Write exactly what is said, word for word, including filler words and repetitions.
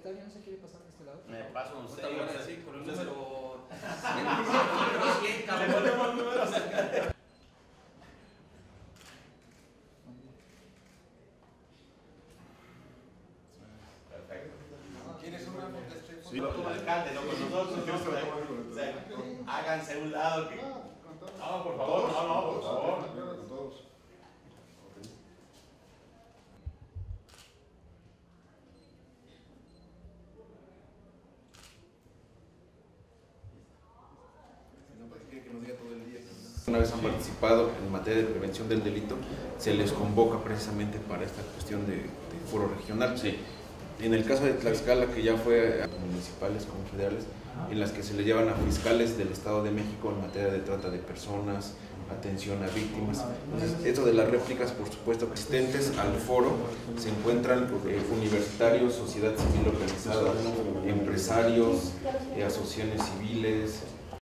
secretario no se quiere pasar de este lado. Me paso un Está serio. bueno, sí, con el número cien, Le cabrón. ponemos números acá. Perfecto. ¿Quieres una foto? Sí, lo como alcalde, no con nosotros. O sea, háganse a un lado que. No, por favor, no, no, por favor. Una vez han participado en materia de prevención del delito, se les convoca precisamente para esta cuestión de, de foro regional. Sí. En el caso de Tlaxcala, que ya fue a municipales como federales, en las que se le llevan a fiscales del Estado de México en materia de trata de personas, atención a víctimas. Entonces, esto de las réplicas, por supuesto, asistentes al foro se encuentran eh, universitarios, sociedad civil organizada, empresarios, eh, asociaciones civiles,